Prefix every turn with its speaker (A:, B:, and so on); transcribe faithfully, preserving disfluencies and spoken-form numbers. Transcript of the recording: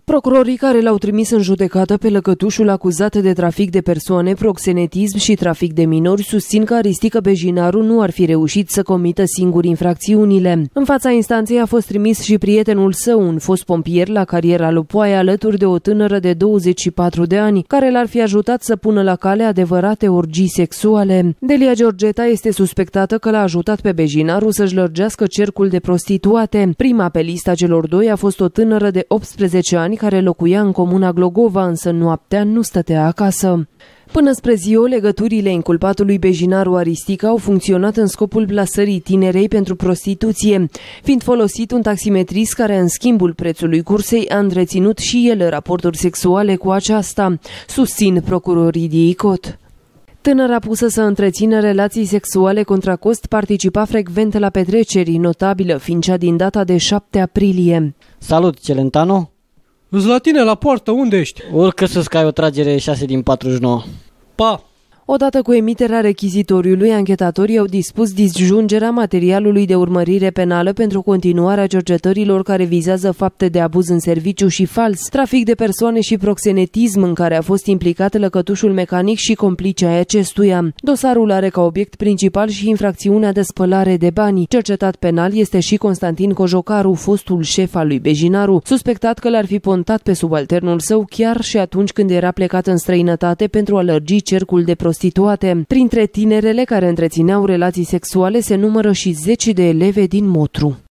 A: Procurorii care l-au trimis în judecată pe lăcătușul acuzat de trafic de persoane, proxenetism și trafic de minori susțin că Aristică Bejinaru nu ar fi reușit să comită singur infracțiunile. În fața instanței a fost trimis și prietenul său, un fost pompier la cariera Lupoaia, alături de o tânără de douăzeci și patru de ani, care l-ar fi ajutat să pună la cale adevărate orgii sexuale. Delia Georgeta este suspectată că l-a ajutat pe Bejinaru să-și lărgească cercul de prostituate. Prima pe lista celor doi a fost o tânără de optsprezece ani care locuia în comuna Glogova, însă noaptea nu stătea acasă. Până spre ziua, legăturile inculpatului Bejinaru Aristică au funcționat în scopul plasării tinerei pentru prostituție, fiind folosit un taximetrist care, în schimbul prețului cursei, a întreținut și el raporturi sexuale cu aceasta, susțin procurorii de ICOT. Tânăra pusă să întrețină relații sexuale contra cost participa frecvent la petreceri, notabilă fiind cea din data de șapte aprilie.
B: Salut, Celentano!
C: Îți la tine la poartă, unde ești?
B: Urcă sus că ai o tragere șase din patruzeci și nouă.
C: Pa!
A: Odată cu emiterea rechizitoriului, anchetatorii au dispus disjungerea materialului de urmărire penală pentru continuarea cercetărilor care vizează fapte de abuz în serviciu și fals, trafic de persoane și proxenetism în care a fost implicat lăcătușul mecanic și complicii ai acestuia. Dosarul are ca obiect principal și infracțiunea de spălare de bani. Cercetat penal este și Constantin Cojocaru, fostul șef al lui Bejinaru, suspectat că l-ar fi pontat pe subalternul său chiar și atunci când era plecat în străinătate pentru a lărgi cercul de prostituție. Printre tinerele care întrețineau relații sexuale se numără și zeci de eleve din Motru.